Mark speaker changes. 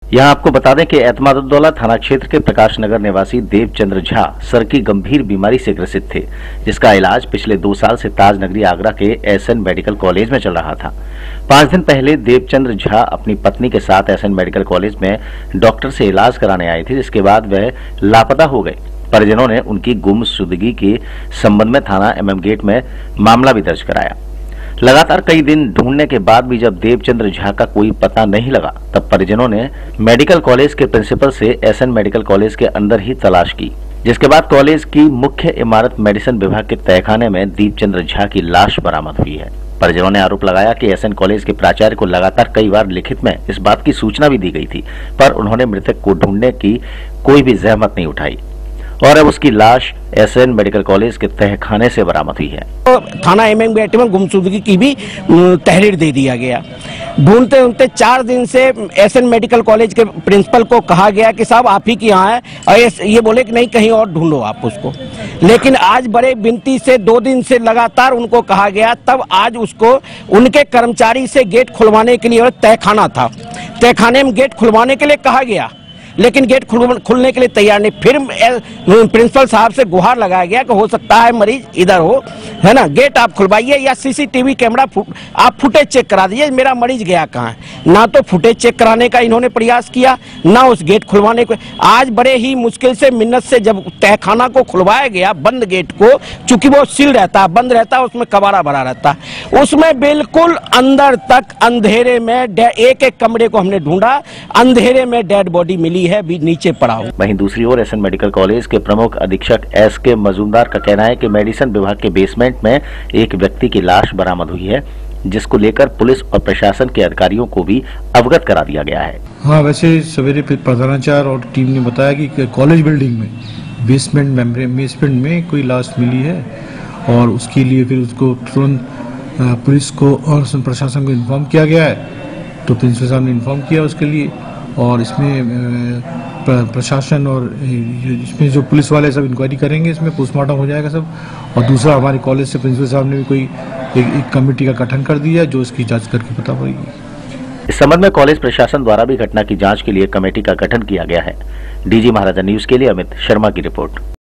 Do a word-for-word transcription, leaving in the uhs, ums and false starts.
Speaker 1: यहाँ आपको बता दें कि एतमादुद्दौला थाना क्षेत्र के प्रकाश नगर निवासी देवचंद्र झा सर की गंभीर बीमारी से ग्रसित थे, जिसका इलाज पिछले दो साल से ताज नगरी आगरा के एसएन मेडिकल कॉलेज में चल रहा था। पांच दिन पहले देवचंद्र झा अपनी पत्नी के साथ एसएन मेडिकल कॉलेज में डॉक्टर से इलाज कराने आए थे, जिसके बाद वह लापता हो गए। परिजनों ने उनकी गुमशुदगी के संबंध में थाना एमएम गेट में मामला भी दर्ज कराया। लगातार कई दिन ढूंढने के बाद भी जब देवचंद्र झा का कोई पता नहीं लगा, तब परिजनों ने मेडिकल कॉलेज के प्रिंसिपल से एसएन मेडिकल कॉलेज के अंदर ही तलाश की, जिसके बाद कॉलेज की मुख्य इमारत मेडिसिन विभाग के तहखाने में देवचंद्र झा की लाश बरामद हुई है। परिजनों ने आरोप लगाया कि एसएन कॉलेज के प्राचार्य को लगातार कई बार लिखित में इस बात की सूचना भी दी गई थी, पर उन्होंने मृतक को ढूंढने की कोई भी जहमत नहीं उठाई और अब उसकी लाश एसएन मेडिकल कॉलेज के तहखाने से बरामद हुई है।
Speaker 2: तो थाना एमएम गेट में गुमशुदगी की भी तहरीर दे दिया गया। ढूंढते ढूंढते चार दिन से एसएन मेडिकल कॉलेज के प्रिंसिपल को कहा गया कि साहब आप ही के यहाँ है, और ये बोले कि नहीं कहीं और ढूंढो आप उसको। लेकिन आज बड़े विनती से दो दिन से लगातार उनको कहा गया, तब आज उसको उनके कर्मचारी से गेट खुलवाने के लिए, और तहखाना था, तहखाने में गेट खुलवाने के लिए कहा गया, लेकिन गेट खुल, खुलने के लिए तैयार नहीं। फिर प्रिंसिपल साहब से गुहार लगाया गया कि हो सकता है मरीज इधर हो, है ना, गेट आप खुलवाइए या सीसीटीवी कैमरा फु, आप फुटेज चेक करा दीजिए मेरा मरीज गया कहाँ है। ना तो फुटेज चेक कराने का इन्होंने प्रयास किया, ना उस गेट खुलवाने को। आज बड़े ही मुश्किल से मिन्नत से जब तहखाना को खुलवाया गया, बंद गेट को, चूंकि वो सील रहता है, बंद रहता है, उसमें कबाड़ा भरा रहता है, उसमें बिल्कुल अंदर तक अंधेरे में एक एक कमरे को हमने ढूंढा, अंधेरे में डेड बॉडी मिली है, भी नीचे पड़ा हो।
Speaker 1: वहीं दूसरी ओर एसएन मेडिकल कॉलेज के प्रमुख अधीक्षक एस के मजूमदार का कहना है कि मेडिसिन विभाग के बेसमेंट में एक व्यक्ति की लाश बरामद हुई है, जिसको लेकर पुलिस और प्रशासन के अधिकारियों को भी अवगत करा दिया गया है।
Speaker 3: हाँ, वैसे सवेरे प्रधानाचार्य और टीम ने बताया कि कॉलेज बिल्डिंग में बेसमेंट बेसमेंट में कोई लाश मिली है, और उसके लिए फिर उसको तुरंत पुलिस को और प्रशासन को इन्फॉर्म किया गया है। तो प्रिंसिपल साहब ने इन्फॉर्म किया उसके लिए, और इसमें प्रशासन और इसमें जो पुलिस वाले सब इंक्वायरी करेंगे, इसमें पोस्टमार्टम हो जाएगा सब। और दूसरा, हमारे कॉलेज से प्रिंसिपल साहब ने भी कोई एक, एक कमेटी का गठन कर दिया, जो इसकी जांच करके पता पड़ेगी।
Speaker 1: इस संबंध में कॉलेज प्रशासन द्वारा भी घटना की जांच के लिए कमेटी का गठन किया गया है। डीजी महाराजा न्यूज के लिए अमित शर्मा की रिपोर्ट।